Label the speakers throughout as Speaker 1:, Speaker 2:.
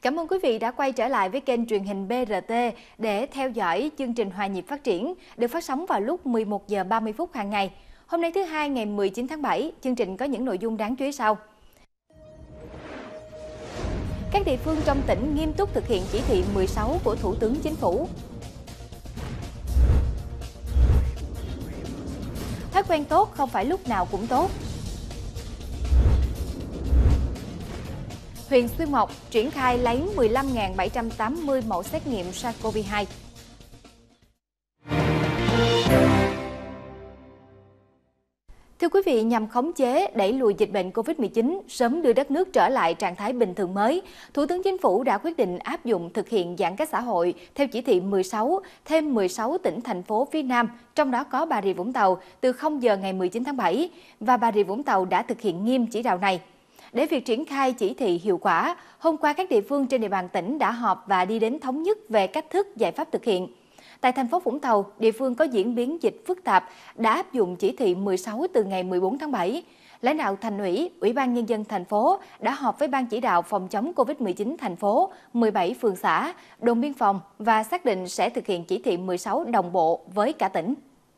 Speaker 1: Cảm ơn quý vị đã quay trở lại với kênh truyền hình BRT để theo dõi chương trình Hòa nhịp phát triển được phát sóng vào lúc 11 giờ 30 phút hàng ngày. Hôm nay thứ Hai ngày 19 tháng 7, chương trình có những nội dung đáng chú ý sau. Các địa phương trong tỉnh nghiêm túc thực hiện chỉ thị 16 của Thủ tướng Chính phủ. Thói quen tốt không phải lúc nào cũng tốt. Huyện Xuyên Mộc triển khai lấy 15.780 mẫu xét nghiệm SARS-CoV-2. Thưa quý vị, nhằm khống chế, đẩy lùi dịch bệnh COVID-19, sớm đưa đất nước trở lại trạng thái bình thường mới, Thủ tướng Chính phủ đã quyết định áp dụng thực hiện giãn cách xã hội theo chỉ thị 16, thêm 16 tỉnh, thành phố phía Nam, trong đó có Bà Rịa Vũng Tàu, từ 0 giờ ngày 19 tháng 7, và Bà Rịa Vũng Tàu đã thực hiện nghiêm chỉ đạo này. Để việc triển khai chỉ thị hiệu quả, hôm qua các địa phương trên địa bàn tỉnh đã họp và đi đến thống nhất về cách thức, giải pháp thực hiện. Tại thành phố Vũng Tàu, địa phương có diễn biến dịch phức tạp đã áp dụng chỉ thị 16 từ ngày 14 tháng 7. Lãnh đạo Thành ủy, Ủy ban Nhân dân thành phố đã họp với Ban chỉ đạo phòng chống COVID-19 thành phố, 17 phường xã, đồn biên phòng và xác định sẽ thực hiện chỉ thị 16 đồng bộ với cả tỉnh.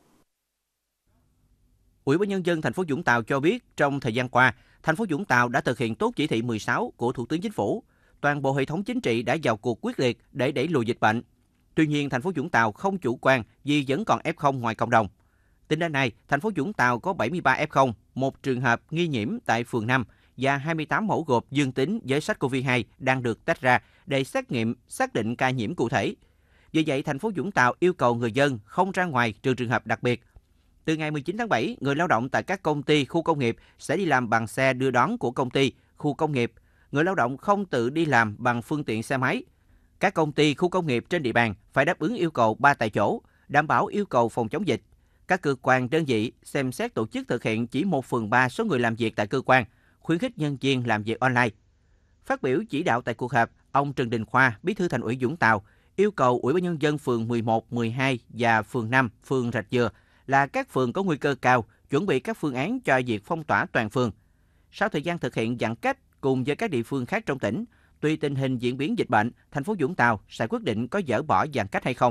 Speaker 2: Ủy ban Nhân dân thành phố Vũng Tàu cho biết trong thời gian qua, thành phố Vũng Tàu đã thực hiện tốt chỉ thị 16 của Thủ tướng Chính phủ. Toàn bộ hệ thống chính trị đã vào cuộc quyết liệt để đẩy lùi dịch bệnh. Tuy nhiên, thành phố Vũng Tàu không chủ quan vì vẫn còn F0 ngoài cộng đồng. Tính đến nay, thành phố Vũng Tàu có 73 F0, một trường hợp nghi nhiễm tại phường 5 và 28 mẫu gộp dương tính với SARS-CoV-2 đang được tách ra để xét nghiệm xác định ca nhiễm cụ thể. Vì vậy, thành phố Vũng Tàu yêu cầu người dân không ra ngoài trừ trường hợp đặc biệt. Từ ngày 19 tháng 7, người lao động tại các công ty, khu công nghiệp sẽ đi làm bằng xe đưa đón của công ty, khu công nghiệp. Người lao động không tự đi làm bằng phương tiện xe máy. Các công ty, khu công nghiệp trên địa bàn phải đáp ứng yêu cầu 3 tại chỗ, đảm bảo yêu cầu phòng chống dịch. Các cơ quan đơn vị xem xét tổ chức thực hiện chỉ 1/3 số người làm việc tại cơ quan, khuyến khích nhân viên làm việc online. Phát biểu chỉ đạo tại cuộc họp, ông Trần Đình Khoa, Bí thư Thành ủy Vũng Tàu, yêu cầu Ủy ban Nhân dân phường 11, 12 và phường 5, phường Rạch Dừa là các phường có nguy cơ cao, chuẩn bị các phương án cho việc phong tỏa toàn phường. Sau thời gian thực hiện giãn cách cùng với các địa phương khác trong tỉnh, tùy tình hình diễn biến dịch bệnh, thành phố Vũng Tàu sẽ quyết định có dỡ bỏ giãn cách hay không.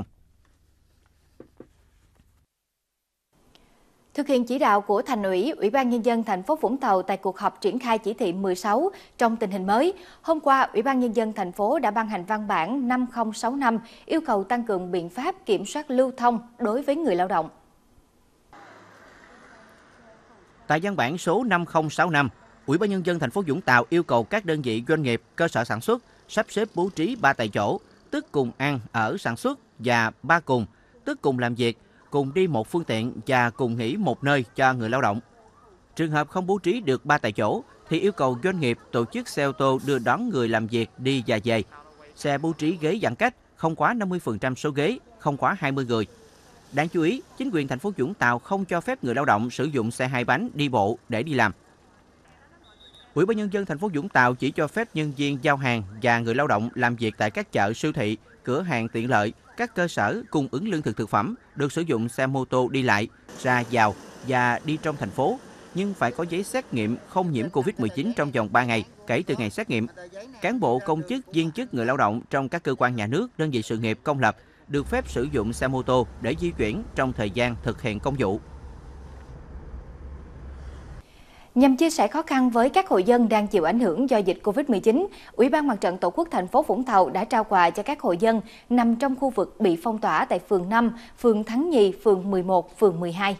Speaker 1: Thực hiện chỉ đạo của Thành ủy, Ủy ban Nhân dân thành phố Vũng Tàu tại cuộc họp triển khai chỉ thị 16 trong tình hình mới, hôm qua Ủy ban Nhân dân thành phố đã ban hành văn bản 5065 yêu cầu tăng cường biện pháp kiểm soát lưu thông đối với người lao động.
Speaker 2: Tại văn bản số 5065, Ủy ban Nhân dân thành phố Vũng Tàu yêu cầu các đơn vị doanh nghiệp, cơ sở sản xuất sắp xếp bố trí 3 tại chỗ, tức cùng ăn ở sản xuất, và 3 cùng, tức cùng làm việc, cùng đi một phương tiện và cùng nghỉ một nơi cho người lao động. Trường hợp không bố trí được 3 tại chỗ thì yêu cầu doanh nghiệp tổ chức xe ô tô đưa đón người làm việc đi và về. Xe bố trí ghế giãn cách không quá 50% số ghế, không quá 20 người. Đáng chú ý, chính quyền thành phố Vũng Tàu không cho phép người lao động sử dụng xe hai bánh đi bộ để đi làm. Ủy ban Nhân dân thành phố Vũng Tàu chỉ cho phép nhân viên giao hàng và người lao động làm việc tại các chợ, siêu thị, cửa hàng tiện lợi, các cơ sở cung ứng lương thực thực phẩm được sử dụng xe mô tô đi lại, ra vào và đi trong thành phố, nhưng phải có giấy xét nghiệm không nhiễm Covid-19 trong vòng 3 ngày kể từ ngày xét nghiệm. Cán bộ, công chức, viên chức, người lao động trong các cơ quan nhà nước, đơn vị sự nghiệp công lập được phép sử dụng xe mô tô để di chuyển trong thời gian thực hiện công vụ.
Speaker 1: Nhằm chia sẻ khó khăn với các hộ dân đang chịu ảnh hưởng do dịch Covid-19, Ủy ban Mặt trận Tổ quốc thành phố Vũng Tàu đã trao quà cho các hộ dân nằm trong khu vực bị phong tỏa tại phường 5, phường Thắng Nhì, phường 11, phường 12.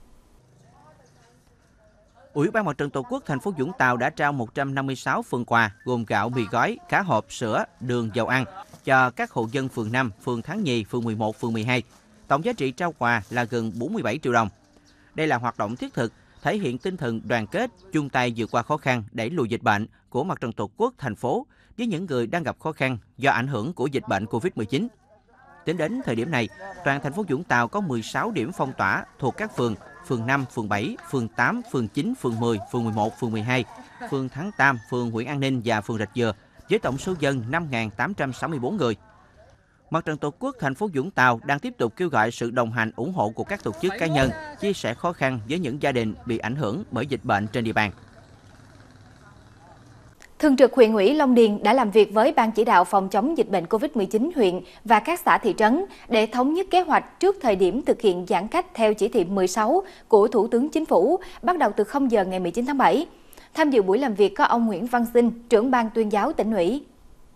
Speaker 2: Ủy ban Mặt trận Tổ quốc thành phố Vũng Tàu đã trao 156 phần quà gồm gạo, mì gói, cá hộp, sữa, đường, dầu ăn cho các hộ dân phường 5, phường Thắng Nhì, phường 11, phường 12. Tổng giá trị trao quà là gần 47 triệu đồng. Đây là hoạt động thiết thực, thể hiện tinh thần đoàn kết, chung tay vượt qua khó khăn, đẩy lùi dịch bệnh của Mặt trận Tổ quốc thành phố với những người đang gặp khó khăn do ảnh hưởng của dịch bệnh Covid-19. Tính đến thời điểm này, toàn thành phố Vũng Tàu có 16 điểm phong tỏa thuộc các phường, phường 5, phường 7, phường 8, phường 9, phường 10, phường 11, phường 12, phường Thắng Tam, phường Nguyễn An Ninh và phường Rạch Dừa, với tổng số dân 5.864 người. Mặt trận Tổ quốc thành phố Vũng Tàu đang tiếp tục kêu gọi sự đồng hành ủng hộ của các tổ chức, cá nhân, chia sẻ khó khăn với những gia đình bị ảnh hưởng bởi dịch bệnh trên địa bàn.
Speaker 1: Thường trực huyện ủy Long Điền đã làm việc với Ban chỉ đạo phòng chống dịch bệnh COVID-19 huyện và các xã thị trấn để thống nhất kế hoạch trước thời điểm thực hiện giãn cách theo chỉ thị 16 của Thủ tướng Chính phủ bắt đầu từ 0 giờ ngày 19 tháng 7. Tham dự buổi làm việc có ông Nguyễn Văn Sinh, trưởng ban tuyên giáo tỉnh ủy.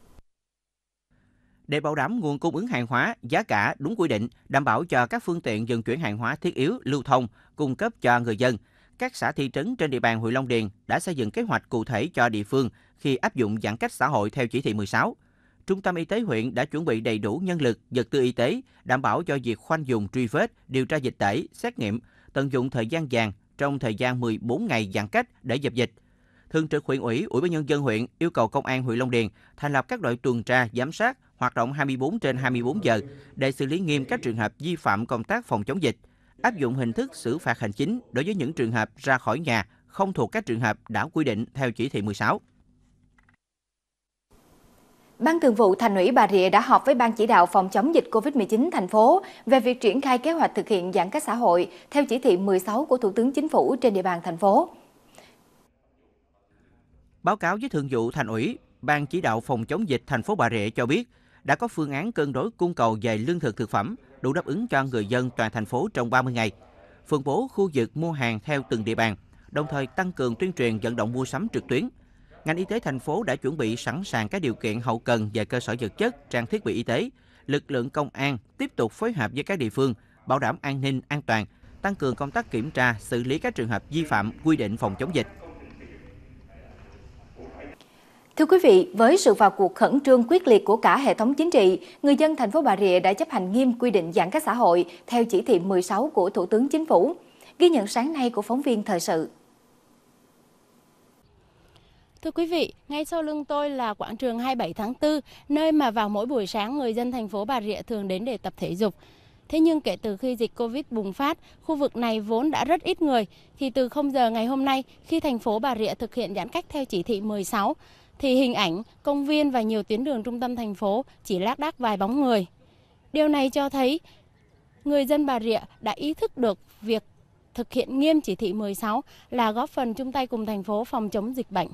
Speaker 2: Để bảo đảm nguồn cung ứng hàng hóa, giá cả đúng quy định, đảm bảo cho các phương tiện vận chuyển hàng hóa thiết yếu lưu thông, cung cấp cho người dân, các xã thị trấn trên địa bàn huyện Long Điền đã xây dựng kế hoạch cụ thể cho địa phương khi áp dụng giãn cách xã hội theo chỉ thị 16. Trung tâm y tế huyện đã chuẩn bị đầy đủ nhân lực, vật tư y tế, đảm bảo cho việc khoanh vùng truy vết, điều tra dịch tễ, xét nghiệm, tận dụng thời gian vàng trong thời gian 14 ngày giãn cách để dập dịch. Thường trực huyện ủy, Ủy ban nhân dân huyện yêu cầu công an huyện Long Điền thành lập các đội tuần tra, giám sát, hoạt động 24/24 giờ để xử lý nghiêm các trường hợp vi phạm công tác phòng chống dịch, áp dụng hình thức xử phạt hành chính đối với những trường hợp ra khỏi nhà không thuộc các trường hợp đã quy định theo chỉ thị 16.
Speaker 1: Ban Thường vụ Thành ủy Bà Rịa đã họp với Ban chỉ đạo phòng chống dịch COVID-19 thành phố về việc triển khai kế hoạch thực hiện giãn cách xã hội theo chỉ thị 16 của Thủ tướng Chính phủ trên địa bàn thành phố.
Speaker 2: Báo cáo với Thường vụ Thành ủy, Ban chỉ đạo phòng chống dịch thành phố Bà Rịa cho biết đã có phương án cân đối cung cầu về lương thực thực phẩm đủ đáp ứng cho người dân toàn thành phố trong 30 ngày, phân bố khu vực mua hàng theo từng địa bàn, đồng thời tăng cường tuyên truyền vận động mua sắm trực tuyến. Ngành y tế thành phố đã chuẩn bị sẵn sàng các điều kiện hậu cần về cơ sở vật chất, trang thiết bị y tế. Lực lượng công an tiếp tục phối hợp với các địa phương, bảo đảm an ninh, an toàn, tăng cường công tác kiểm tra, xử lý các trường hợp vi phạm quy định phòng chống dịch.
Speaker 1: Thưa quý vị, với sự vào cuộc khẩn trương quyết liệt của cả hệ thống chính trị, người dân thành phố Bà Rịa đã chấp hành nghiêm quy định giãn cách xã hội theo chỉ thị 16 của Thủ tướng Chính phủ. Ghi nhận sáng nay của phóng viên thời sự.
Speaker 3: Thưa quý vị, ngay sau lưng tôi là quảng trường 27 tháng 4, nơi mà vào mỗi buổi sáng người dân thành phố Bà Rịa thường đến để tập thể dục. Thế nhưng kể từ khi dịch Covid bùng phát, khu vực này vốn đã rất ít người, thì từ 0 giờ ngày hôm nay, khi thành phố Bà Rịa thực hiện giãn cách theo chỉ thị 16, thì hình ảnh, công viên và nhiều tuyến đường trung tâm thành phố chỉ lác đác vài bóng người. Điều này cho thấy người dân Bà Rịa đã ý thức được việc thực hiện nghiêm chỉ thị 16 là góp phần chung tay cùng thành phố phòng chống dịch bệnh.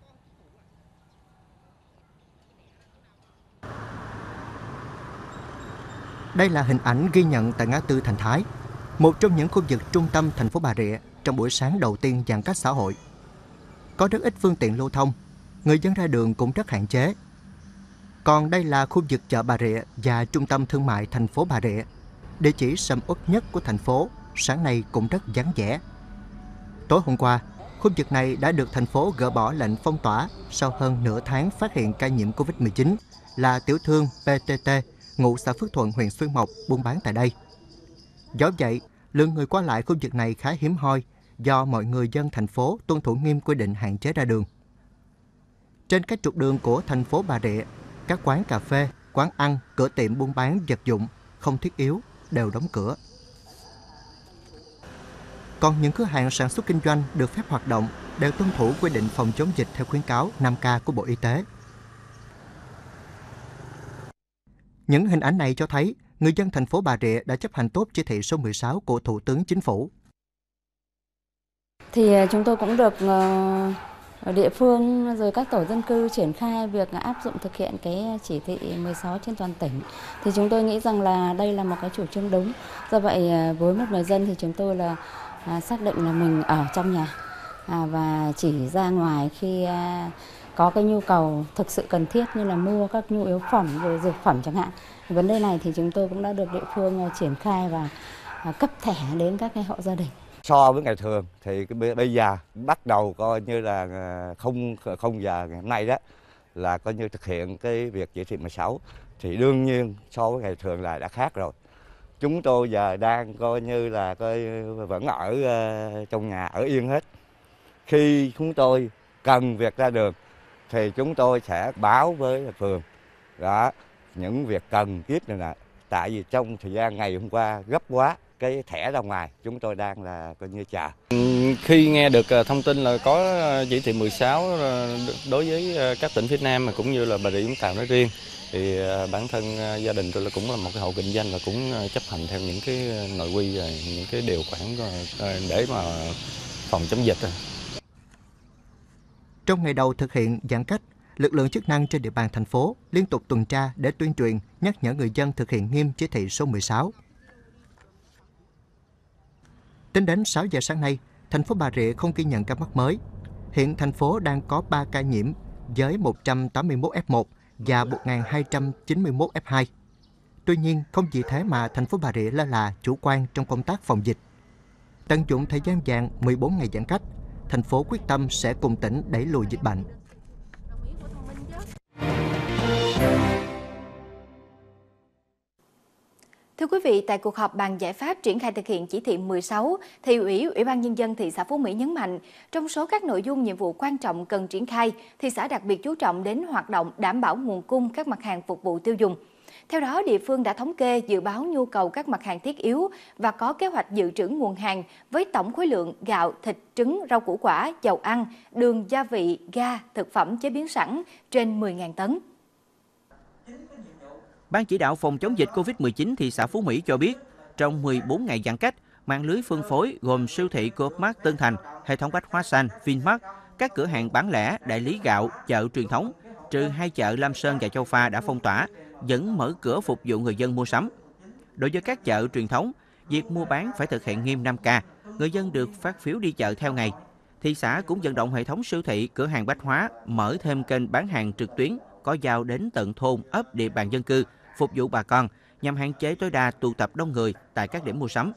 Speaker 4: Đây là hình ảnh ghi nhận tại ngã tư Thành Thái, một trong những khu vực trung tâm thành phố Bà Rịa trong buổi sáng đầu tiên giãn cách xã hội. Có rất ít phương tiện lưu thông, người dân ra đường cũng rất hạn chế. Còn đây là khu vực chợ Bà Rịa và trung tâm thương mại thành phố Bà Rịa, địa chỉ sầm uất nhất của thành phố, sáng nay cũng rất vắng vẻ. Tối hôm qua, khu vực này đã được thành phố gỡ bỏ lệnh phong tỏa sau hơn nửa tháng phát hiện ca nhiễm Covid-19 là tiểu thương PTT, ngụ xã Phước Thuận, huyện Xuyên Mộc, buôn bán tại đây. Do vậy, lượng người qua lại khu vực này khá hiếm hoi do mọi người dân thành phố tuân thủ nghiêm quy định hạn chế ra đường. Trên các trục đường của thành phố Bà Rịa, các quán cà phê, quán ăn, cửa tiệm buôn bán vật dụng không thiết yếu đều đóng cửa. Còn những cửa hàng sản xuất kinh doanh được phép hoạt động đều tuân thủ quy định phòng chống dịch theo khuyến cáo 5K của Bộ Y tế. Những hình ảnh này cho thấy người dân thành phố Bà Rịa đã chấp hành tốt chỉ thị số 16 của Thủ tướng Chính phủ.
Speaker 3: Thì chúng tôi cũng được địa phương rồi các tổ dân cư triển khai việc áp dụng thực hiện cái chỉ thị 16 trên toàn tỉnh. Thì chúng tôi nghĩ rằng là đây là một cái chủ trương đúng. Do vậy với một người dân thì chúng tôi là xác định là mình ở trong nhà và chỉ ra ngoài khi có cái nhu cầu thực sự cần thiết như là mua các nhu yếu phẩm rồi dược phẩm chẳng hạn. Vấn đề này thì chúng tôi cũng đã được địa phương triển khai và cấp thẻ đến các cái hộ gia đình.
Speaker 5: So với ngày thường thì bây giờ bắt đầu coi như là không giờ ngày hôm nay đó là coi như thực hiện cái việc chỉ thị 16 thì đương nhiên so với ngày thường là đã khác rồi. Chúng tôi giờ đang coi như là vẫn ở trong nhà ở yên hết. Khi chúng tôi cần việc ra đường thì chúng tôi sẽ báo với phường đó những việc cần thiết này nè. Tại vì trong thời gian ngày hôm qua gấp quá, cái thẻ ra ngoài chúng tôi đang là coi như chờ.
Speaker 6: Khi nghe được thông tin là có chỉ thị 16 đối với các tỉnh phía Nam mà cũng như là Bà Rịa Vũng Tàu nói riêng thì bản thân gia đình tôi là cũng là một cái hộ kinh doanh và cũng chấp hành theo những cái nội quy và những cái điều khoản để mà phòng chống dịch.
Speaker 4: Trong ngày đầu thực hiện giãn cách, lực lượng chức năng trên địa bàn thành phố liên tục tuần tra để tuyên truyền, nhắc nhở người dân thực hiện nghiêm chỉ thị số 16. Tính đến 6 giờ sáng nay, thành phố Bà Rịa không ghi nhận ca mắc mới. Hiện thành phố đang có 3 ca nhiễm với 181 F1 và 1.291 F2. Tuy nhiên, không vì thế mà thành phố Bà Rịa lơ là chủ quan trong công tác phòng dịch. Tận dụng thời gian vàng 14 ngày giãn cách, thành phố quyết tâm sẽ cùng tỉnh đẩy lùi dịch bệnh.
Speaker 1: Thưa quý vị, tại cuộc họp bàn giải pháp triển khai thực hiện chỉ thị 16, Thị ủy ban Nhân dân thị xã Phú Mỹ nhấn mạnh, trong số các nội dung nhiệm vụ quan trọng cần triển khai, thị xã đặc biệt chú trọng đến hoạt động đảm bảo nguồn cung các mặt hàng phục vụ tiêu dùng. Theo đó, địa phương đã thống kê dự báo nhu cầu các mặt hàng thiết yếu và có kế hoạch dự trữ nguồn hàng với tổng khối lượng gạo, thịt, trứng, rau củ quả, dầu ăn, đường, gia vị, ga, thực phẩm chế biến sẵn trên 10.000 tấn.
Speaker 2: Ban chỉ đạo phòng chống dịch Covid-19 thị xã Phú Mỹ cho biết, trong 14 ngày giãn cách, mạng lưới phân phối gồm siêu thị Coopmart Tân Thành, hệ thống bách hóa xanh, Vinmart, các cửa hàng bán lẻ, đại lý gạo, chợ truyền thống, trừ 2 chợ Lam Sơn và Châu Pha đã phong tỏa, vẫn mở cửa phục vụ người dân mua sắm. Đối với các chợ truyền thống, việc mua bán phải thực hiện nghiêm 5K, người dân được phát phiếu đi chợ theo ngày. Thị xã cũng vận động hệ thống siêu thị, cửa hàng bách hóa mở thêm kênh bán hàng trực tuyến có giao đến tận thôn, ấp, địa bàn dân cư, phục vụ bà con nhằm hạn chế tối đa tụ tập đông người tại các điểm mua sắm.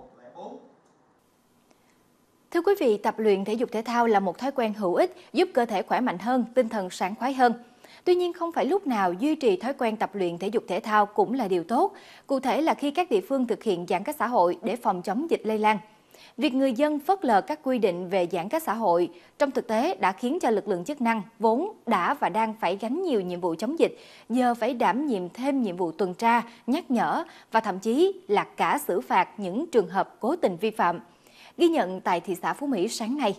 Speaker 1: Thưa quý vị, tập luyện thể dục thể thao là một thói quen hữu ích giúp cơ thể khỏe mạnh hơn, tinh thần sảng khoái hơn. Tuy nhiên, không phải lúc nào duy trì thói quen tập luyện thể dục thể thao cũng là điều tốt. Cụ thể là khi các địa phương thực hiện giãn cách xã hội để phòng chống dịch lây lan. Việc người dân phớt lờ các quy định về giãn cách xã hội trong thực tế đã khiến cho lực lượng chức năng vốn đã và đang phải gánh nhiều nhiệm vụ chống dịch, giờ phải đảm nhiệm thêm nhiệm vụ tuần tra, nhắc nhở và thậm chí là cả xử phạt những trường hợp cố tình vi phạm. Ghi nhận tại thị xã Phú Mỹ sáng nay.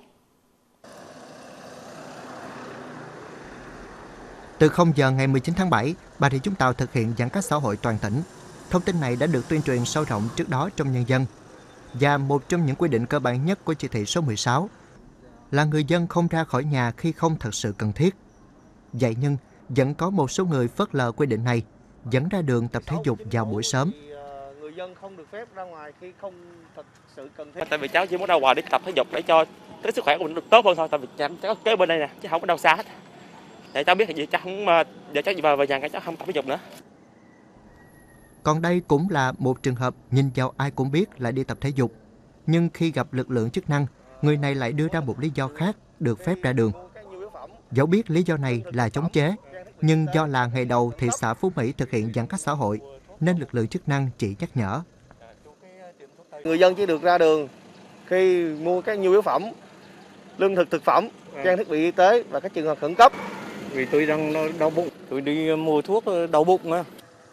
Speaker 4: Từ 0 giờ ngày 19 tháng 7, Bà Rịa Vũng Tàu thực hiện giãn cách xã hội toàn tỉnh. Thông tin này đã được tuyên truyền sâu rộng trước đó trong nhân dân. Và một trong những quy định cơ bản nhất của chỉ thị số 16 là người dân không ra khỏi nhà khi không thật sự cần thiết. Vậy nhưng, vẫn có một số người phớt lờ quy định này, dẫn ra đường tập thể dục vào buổi sớm.
Speaker 7: Người dân không được phép ra ngoài khi không thật sự cần thiết.
Speaker 8: Tại vì cháu chỉ muốn ra ngoài để tập thể dục để cho cái sức khỏe của mình được tốt hơn thôi. Tại vì cháu kế bên đây nè, chứ không có đâu xa hết. Để cháu biết là gì cháu không, để cháu về nhà cháu không tập thể dục nữa.
Speaker 4: Còn đây cũng là một trường hợp nhìn vào ai cũng biết là đi tập thể dục. Nhưng khi gặp lực lượng chức năng, người này lại đưa ra một lý do khác được phép ra đường. Dẫu biết lý do này là chống chế, nhưng do là ngày đầu thị xã Phú Mỹ thực hiện giãn cách xã hội, nên lực lượng chức năng chỉ nhắc nhở.
Speaker 7: Người dân chỉ được ra đường khi mua các nhu yếu phẩm, lương thực thực phẩm, trang thiết bị y tế và các trường hợp khẩn cấp.
Speaker 8: Vì tôi đang đau bụng, tôi đi mua thuốc đau bụng á.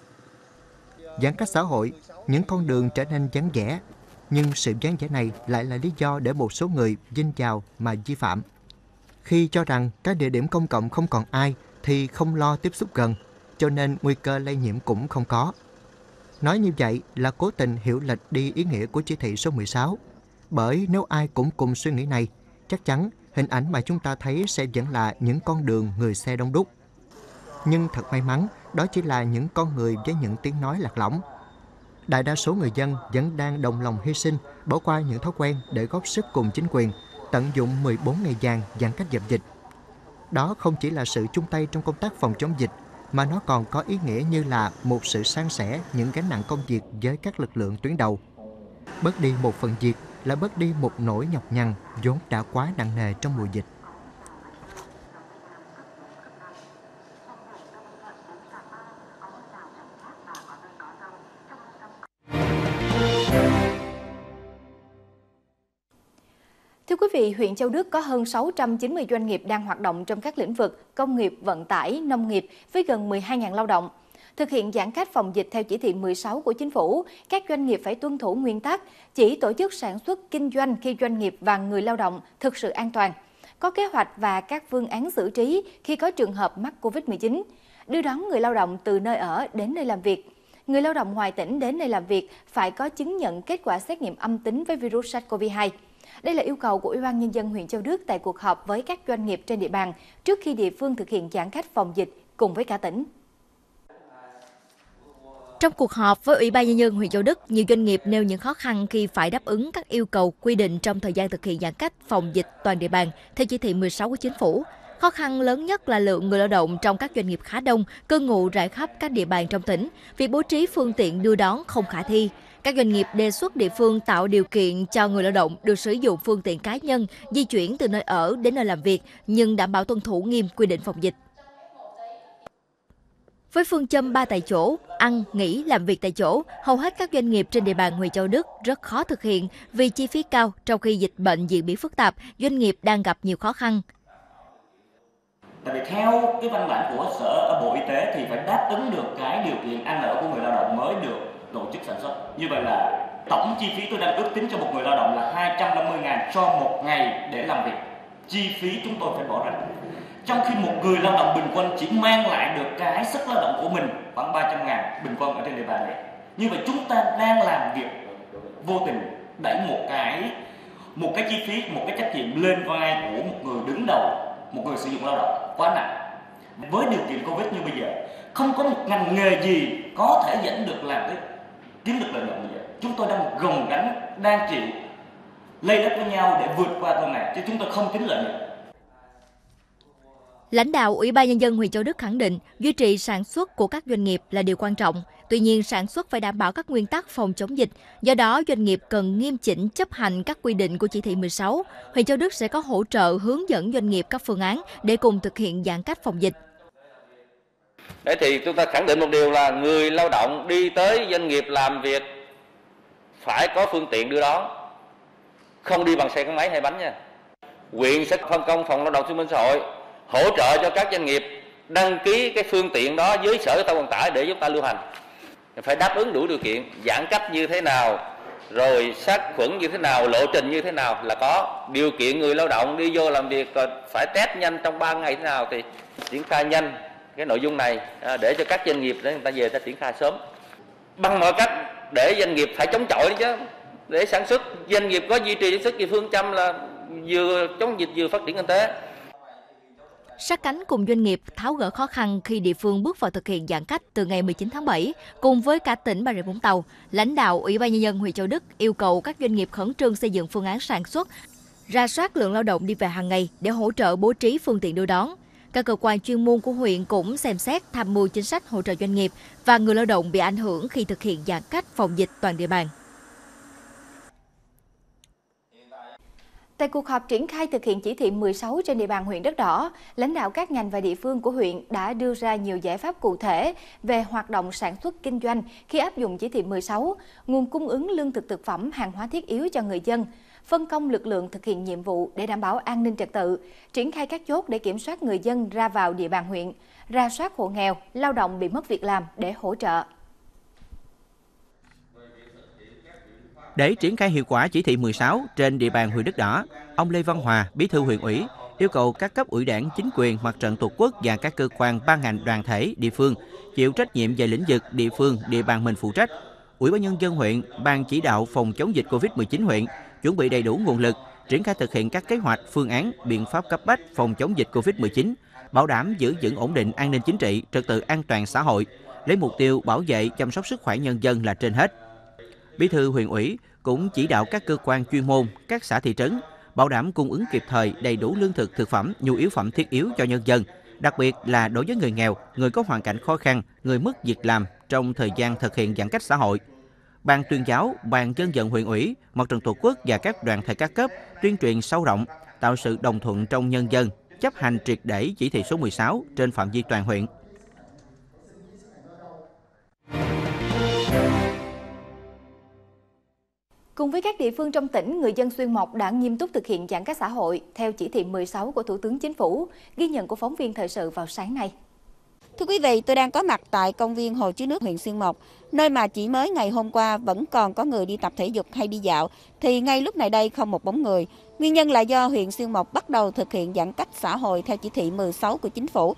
Speaker 4: Giãn cách xã hội, những con đường trở nên vắng vẻ, nhưng sự vắng vẻ này lại là lý do để một số người vin vào mà vi phạm. Khi cho rằng các địa điểm công cộng không còn ai thì không lo tiếp xúc gần, cho nên nguy cơ lây nhiễm cũng không có. Nói như vậy là cố tình hiểu lệch đi ý nghĩa của chỉ thị số 16. Bởi nếu ai cũng cùng suy nghĩ này, chắc chắn hình ảnh mà chúng ta thấy sẽ vẫn là những con đường người xe đông đúc. Nhưng thật may mắn, đó chỉ là những con người với những tiếng nói lạc lõng. Đại đa số người dân vẫn đang đồng lòng hy sinh, bỏ qua những thói quen để góp sức cùng chính quyền, tận dụng 14 ngày vàng giãn cách dập dịch. Đó không chỉ là sự chung tay trong công tác phòng chống dịch, mà nó còn có ý nghĩa như là một sự san sẻ những gánh nặng công việc với các lực lượng tuyến đầu. Bớt đi một phần việc là bớt đi một nỗi nhọc nhằn vốn đã quá nặng nề trong mùa dịch.
Speaker 1: Thưa quý vị, huyện Châu Đức có hơn 690 doanh nghiệp đang hoạt động trong các lĩnh vực công nghiệp, vận tải, nông nghiệp với gần 12.000 lao động. Thực hiện giãn cách phòng dịch theo chỉ thị 16 của Chính phủ, các doanh nghiệp phải tuân thủ nguyên tắc chỉ tổ chức sản xuất kinh doanh khi doanh nghiệp và người lao động thực sự an toàn, có kế hoạch và các phương án xử trí khi có trường hợp mắc Covid-19, đưa đón người lao động từ nơi ở đến nơi làm việc. Người lao động ngoài tỉnh đến nơi làm việc phải có chứng nhận kết quả xét nghiệm âm tính với virus SARS-CoV-2. Đây là yêu cầu của Ủy ban Nhân dân huyện Châu Đức tại cuộc họp với các doanh nghiệp trên địa bàn trước khi địa phương thực hiện giãn cách phòng dịch cùng với cả tỉnh.
Speaker 9: Trong cuộc họp với Ủy ban Nhân dân huyện Châu Đức, nhiều doanh nghiệp nêu những khó khăn khi phải đáp ứng các yêu cầu quy định trong thời gian thực hiện giãn cách phòng dịch toàn địa bàn theo chỉ thị 16 của Chính phủ. Khó khăn lớn nhất là lượng người lao động trong các doanh nghiệp khá đông, cư ngụ rải khắp các địa bàn trong tỉnh. Việc bố trí phương tiện đưa đón không khả thi. Các doanh nghiệp đề xuất địa phương tạo điều kiện cho người lao động được sử dụng phương tiện cá nhân, di chuyển từ nơi ở đến nơi làm việc, nhưng đảm bảo tuân thủ nghiêm quy định phòng dịch. Với phương châm 3 tại chỗ, ăn, nghỉ, làm việc tại chỗ, hầu hết các doanh nghiệp trên địa bàn huyện Châu Đức rất khó thực hiện vì chi phí cao. Trong khi dịch bệnh diễn biến phức tạp, doanh nghiệp đang gặp nhiều khó khăn.
Speaker 10: Tại vì theo cái văn bản của Bộ Y tế thì phải đáp ứng được cái điều kiện ăn ở của người lao động mới được tổ chức sản xuất. Như vậy là tổng chi phí tôi đang ước tính cho một người lao động là 250.000 cho một ngày để làm việc. Chi phí chúng tôi phải bỏ ra. Trong khi một người lao động bình quân chỉ mang lại được cái sức lao động của mình khoảng 300.000 bình quân ở trên địa bàn này. Như vậy chúng ta đang làm việc vô tình đẩy một cái chi phí, một cái trách nhiệm lên vai của một người đứng đầu, một người sử dụng lao động quá nặng. Với điều kiện Covid như bây giờ, không có một ngành nghề gì có thể dẫn được làm cái kiếm được lợi nhuận như vậy. Chúng tôi đang gồng gánh, đang chịu lây lắt với nhau để vượt qua con này, chứ chúng tôi không tính lợi nhuận.
Speaker 9: Lãnh đạo Ủy ban Nhân dân huyện Châu Đức khẳng định duy trì sản xuất của các doanh nghiệp là điều quan trọng. Tuy nhiên, sản xuất phải đảm bảo các nguyên tắc phòng chống dịch. Do đó, doanh nghiệp cần nghiêm chỉnh chấp hành các quy định của chỉ thị 16. Huyện Châu Đức sẽ có hỗ trợ hướng dẫn doanh nghiệp các phương án để cùng thực hiện giãn cách phòng dịch.
Speaker 11: Thế thì chúng ta khẳng định một điều là người lao động đi tới doanh nghiệp làm việc phải có phương tiện đưa đón, không đi bằng xe gắn máy hay bánh nha. Huyện sẽ phân công phòng lao động thương binh xã hội hỗ trợ cho các doanh nghiệp đăng ký cái phương tiện đó với Sở Giao thông Vận tải để chúng ta lưu hành. Phải đáp ứng đủ điều kiện, giãn cách như thế nào, rồi sát khuẩn như thế nào, lộ trình như thế nào là có. Điều kiện người lao động đi vô làm việc rồi phải test nhanh trong 3 ngày thế nào thì triển khai nhanh cái nội dung này để cho các doanh nghiệp để người ta về ta triển khai sớm. Bằng mọi cách để doanh nghiệp phải chống chọi đi chứ. Để sản xuất, doanh nghiệp có duy trì sản xuất thì phương châm là vừa chống dịch vừa phát triển kinh tế.
Speaker 9: Sát cánh cùng doanh nghiệp tháo gỡ khó khăn khi địa phương bước vào thực hiện giãn cách từ ngày 19 tháng 7, cùng với cả tỉnh Bà Rịa Vũng Tàu, lãnh đạo Ủy ban Nhân dân huyện Châu Đức yêu cầu các doanh nghiệp khẩn trương xây dựng phương án sản xuất, rà soát lượng lao động đi về hàng ngày để hỗ trợ bố trí phương tiện đưa đón. Các cơ quan chuyên môn của huyện cũng xem xét tham mưu chính sách hỗ trợ doanh nghiệp và người lao động bị ảnh hưởng khi thực hiện giãn cách phòng dịch toàn địa bàn.
Speaker 1: Tại cuộc họp triển khai thực hiện chỉ thị 16 trên địa bàn huyện Đất Đỏ, lãnh đạo các ngành và địa phương của huyện đã đưa ra nhiều giải pháp cụ thể về hoạt động sản xuất kinh doanh khi áp dụng chỉ thị 16, nguồn cung ứng lương thực thực phẩm, hàng hóa thiết yếu cho người dân, phân công lực lượng thực hiện nhiệm vụ để đảm bảo an ninh trật tự, triển khai các chốt để kiểm soát người dân ra vào địa bàn huyện, rà soát hộ nghèo, lao động bị mất việc làm để hỗ trợ.
Speaker 2: Để triển khai hiệu quả chỉ thị 16 trên địa bàn huyện Đất Đỏ, ông Lê Văn Hòa, Bí thư huyện ủy, yêu cầu các cấp ủy đảng, chính quyền, mặt trận Tổ quốc và các cơ quan ban ngành đoàn thể địa phương chịu trách nhiệm về lĩnh vực địa phương, địa bàn mình phụ trách. Ủy ban Nhân dân huyện, ban chỉ đạo phòng chống dịch Covid-19 huyện chuẩn bị đầy đủ nguồn lực, triển khai thực hiện các kế hoạch, phương án, biện pháp cấp bách phòng chống dịch Covid-19, bảo đảm giữ vững ổn định an ninh chính trị, trật tự an toàn xã hội, lấy mục tiêu bảo vệ, chăm sóc sức khỏe nhân dân là trên hết. Bí thư huyện ủy cũng chỉ đạo các cơ quan chuyên môn, các xã thị trấn bảo đảm cung ứng kịp thời đầy đủ lương thực, thực phẩm, nhu yếu phẩm thiết yếu cho nhân dân, đặc biệt là đối với người nghèo, người có hoàn cảnh khó khăn, người mất việc làm trong thời gian thực hiện giãn cách xã hội. Ban tuyên giáo, ban dân vận huyện ủy, mặt trận Tổ quốc và các đoàn thể các cấp tuyên truyền sâu rộng, tạo sự đồng thuận trong nhân dân, chấp hành triệt để chỉ thị số 16 trên phạm vi toàn huyện.
Speaker 1: Cùng với các địa phương trong tỉnh, người dân Xuyên Mộc đã nghiêm túc thực hiện giãn cách xã hội theo chỉ thị 16 của Thủ tướng Chính phủ, ghi nhận của phóng viên thời sự vào sáng nay.
Speaker 12: Thưa quý vị, tôi đang có mặt tại công viên Hồ Chứa Nước huyện Xuyên Mộc, nơi mà chỉ mới ngày hôm qua vẫn còn có người đi tập thể dục hay đi dạo, thì ngay lúc này đây không một bóng người. Nguyên nhân là do huyện Xuyên Mộc bắt đầu thực hiện giãn cách xã hội theo chỉ thị 16 của Chính phủ.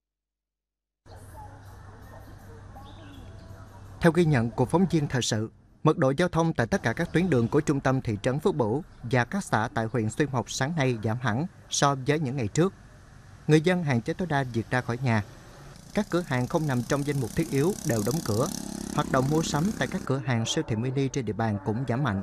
Speaker 4: Theo ghi nhận của phóng viên thời sự, Mật độ giao thông tại tất cả các tuyến đường của trung tâm thị trấn Phước Bửu và các xã tại huyện Xuyên Mộc sáng nay giảm hẳn so với những ngày trước. Người dân hạn chế tối đa việc ra khỏi nhà. Các cửa hàng không nằm trong danh mục thiết yếu đều đóng cửa. Hoạt động mua sắm tại các cửa hàng siêu thị mini trên địa bàn cũng giảm mạnh.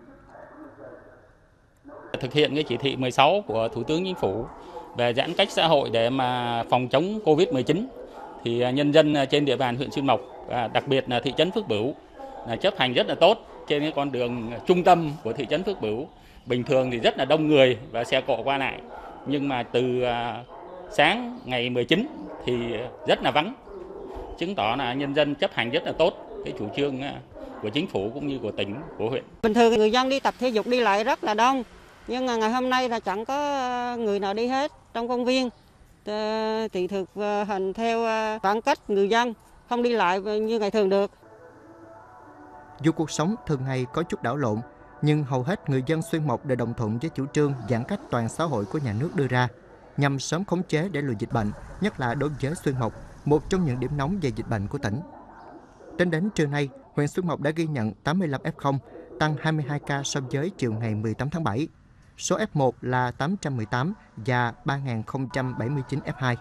Speaker 13: Thực hiện cái chỉ thị 16 của Thủ tướng Chính phủ về giãn cách xã hội để mà phòng chống Covid-19 thì nhân dân trên địa bàn huyện Xuyên Mộc, đặc biệt là thị trấn Phước Bửu chấp hành rất là tốt trên cái con đường trung tâm của thị trấn Phước Bửu. Bình thường thì rất là đông người và xe cộ qua lại, nhưng mà từ sáng ngày 19 thì rất là vắng, chứng tỏ là nhân dân chấp hành rất là tốt cái chủ trương của chính phủ cũng như của tỉnh, của huyện.
Speaker 14: Bình thường người dân đi tập thể dục đi lại rất là đông, nhưng mà ngày hôm nay là chẳng có người nào đi hết. Trong công viên thì thực hành theo khoảng cách người dân, không đi lại như ngày thường được.
Speaker 4: Dù cuộc sống thường ngày có chút đảo lộn, nhưng hầu hết người dân Xuyên Mộc đều đồng thuận với chủ trương giãn cách toàn xã hội của nhà nước đưa ra, nhằm sớm khống chế đẩy lùi dịch bệnh, nhất là đối với Xuyên Mộc, một trong những điểm nóng về dịch bệnh của tỉnh. Tính đến trưa nay, huyện Xuyên Mộc đã ghi nhận 85 F0, tăng 22 ca so với chiều ngày 18 tháng 7. Số F1 là 818 và 3.079 F2.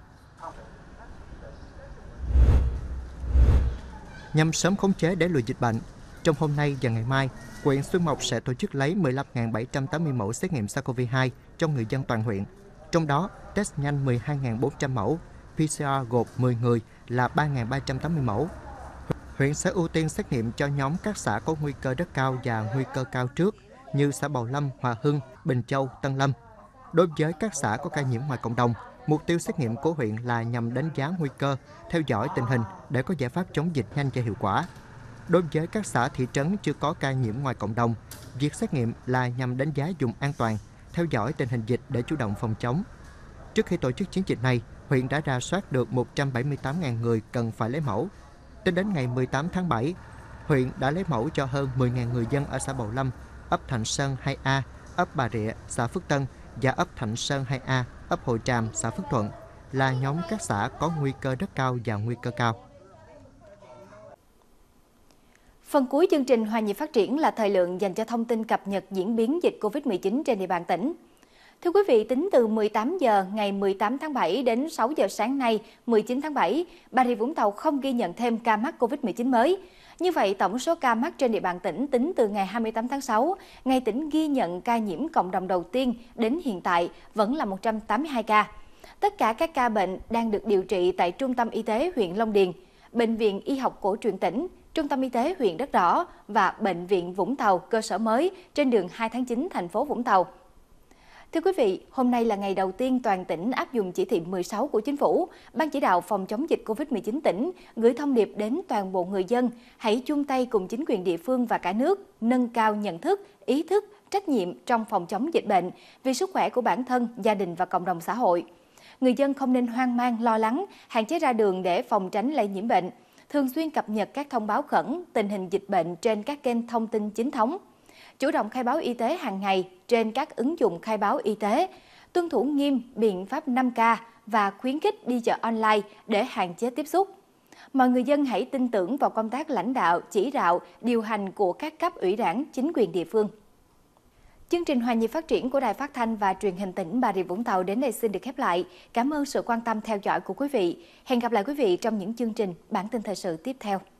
Speaker 4: Nhằm sớm khống chế đẩy lùi dịch bệnh, trong hôm nay và ngày mai, huyện Xuyên Mộc sẽ tổ chức lấy 15.780 mẫu xét nghiệm SARS-CoV-2 cho người dân toàn huyện. Trong đó, test nhanh 12.400 mẫu, PCR gộp 10 người là 3.380 mẫu. Huyện sẽ ưu tiên xét nghiệm cho nhóm các xã có nguy cơ rất cao và nguy cơ cao trước, như xã Bào Lâm, Hòa Hưng, Bình Châu, Tân Lâm. Đối với các xã có ca nhiễm ngoài cộng đồng, mục tiêu xét nghiệm của huyện là nhằm đánh giá nguy cơ, theo dõi tình hình để có giải pháp chống dịch nhanh và hiệu quả. Đối với các xã thị trấn chưa có ca nhiễm ngoài cộng đồng, việc xét nghiệm là nhằm đánh giá vùng an toàn, theo dõi tình hình dịch để chủ động phòng chống. Trước khi tổ chức chiến dịch này, huyện đã rà soát được 178.000 người cần phải lấy mẫu. Tính đến ngày 18 tháng 7, huyện đã lấy mẫu cho hơn 10.000 người dân ở xã Bào Lâm, ấp Thạnh Sơn 2A, ấp Bà Rịa, xã Phước Tân và ấp Thạnh Sơn 2A, ấp Hội Tràm, xã Phước Thuận là nhóm các xã có nguy cơ rất cao và nguy cơ cao.
Speaker 1: Phần cuối chương trình Hòa nhịp phát triển là thời lượng dành cho thông tin cập nhật diễn biến dịch Covid-19 trên địa bàn tỉnh. Thưa quý vị, tính từ 18 giờ ngày 18 tháng 7 đến 6 giờ sáng nay 19 tháng 7, Bà Rịa Vũng Tàu không ghi nhận thêm ca mắc Covid-19 mới. Như vậy, tổng số ca mắc trên địa bàn tỉnh tính từ ngày 28 tháng 6, ngày tỉnh ghi nhận ca nhiễm cộng đồng đầu tiên đến hiện tại vẫn là 182 ca. Tất cả các ca bệnh đang được điều trị tại Trung tâm Y tế huyện Long Điền, Bệnh viện Y học cổ truyền tỉnh, Trung tâm Y tế huyện Đất Đỏ và Bệnh viện Vũng Tàu cơ sở mới trên đường 2 tháng 9 thành phố Vũng Tàu. Thưa quý vị, hôm nay là ngày đầu tiên toàn tỉnh áp dụng chỉ thị 16 của Chính phủ. Ban chỉ đạo phòng chống dịch Covid-19 tỉnh gửi thông điệp đến toàn bộ người dân hãy chung tay cùng chính quyền địa phương và cả nước nâng cao nhận thức, ý thức, trách nhiệm trong phòng chống dịch bệnh vì sức khỏe của bản thân, gia đình và cộng đồng xã hội. Người dân không nên hoang mang, lo lắng, hạn chế ra đường để phòng tránh lây nhiễm bệnh. Thường xuyên cập nhật các thông báo khẩn, tình hình dịch bệnh trên các kênh thông tin chính thống. Chủ động khai báo y tế hàng ngày trên các ứng dụng khai báo y tế, tuân thủ nghiêm biện pháp 5K và khuyến khích đi chợ online để hạn chế tiếp xúc. Mọi người dân hãy tin tưởng vào công tác lãnh đạo, chỉ đạo, điều hành của các cấp ủy đảng, chính quyền địa phương. Chương trình Hòa nhịp phát triển của Đài Phát thanh và Truyền hình tỉnh Bà Rịa Vũng Tàu đến đây xin được khép lại. Cảm ơn sự quan tâm theo dõi của quý vị. Hẹn gặp lại quý vị trong những chương trình bản tin thời sự tiếp theo.